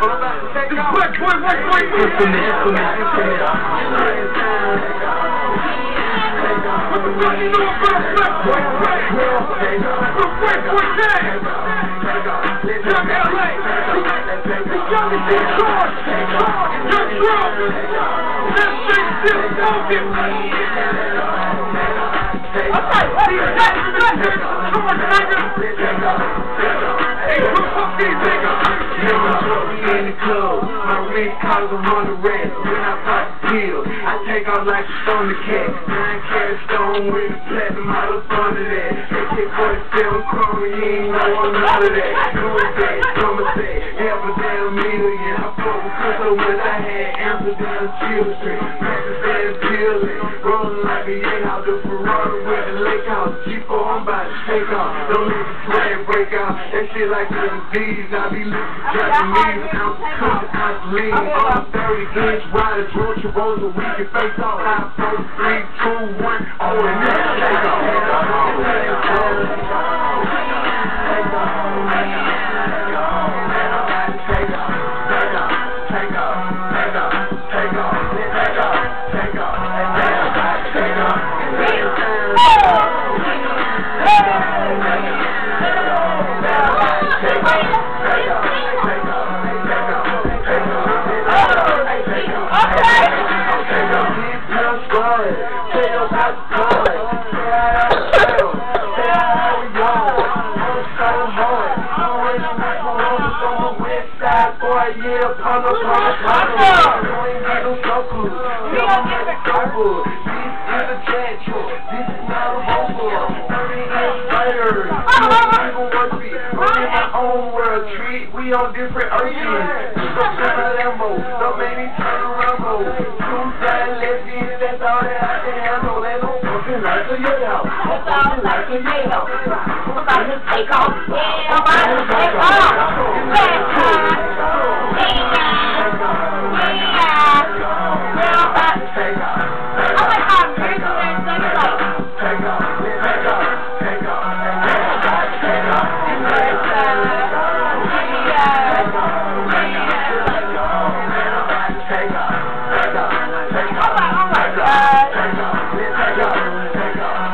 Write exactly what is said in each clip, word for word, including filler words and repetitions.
This black boy, white boy, instrument, instrument, instrument. What the fuck you know about black boy, black boy? The white boy gang. Young L A. The youngest in charge. Young Trump. That shit still smoking. Okay, these guys are not here. Come on, nigga. Hey, who fuck these niggas? We in the club, my wrist collars I'm on the red. When I pop the pill, I take off like a stone the cat. Nine carat stone with the platinum out up under that. A K forty-seven chrome, you ain't know I'm none of that. Who is that? Come and say, half a damn million. I fuck with Crystal when I had Amsterdam children. Amsterdam peeling, rolling like a yank out the Ferrari with the lake house. G four, I'm about to take off. Don't let the swag break out. That shit like the disease. I be looking Japanese, ounce of cookie, ounce of lean. I'm thirty inch wide, a drill Travolta, we can face off. Five, four, three, two, one, oh, and then take off. Yeah, pano, pano, pano. You ain't get no circle. You don't get the circle. This is a jet truck. This is not a hobo. thirty inch fighter. You don't even want to be. We're in my own world. Treat. We on different earths. You don't turn a Lambo. Don't make me turn a Rambo. Two side lesbians. That's all that I can handle. They don't fucking like a your house. That's all like a nail. I'm about to take off. Yeah, I'm about to take off. That's all.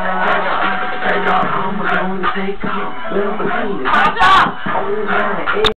Take off, little bikini.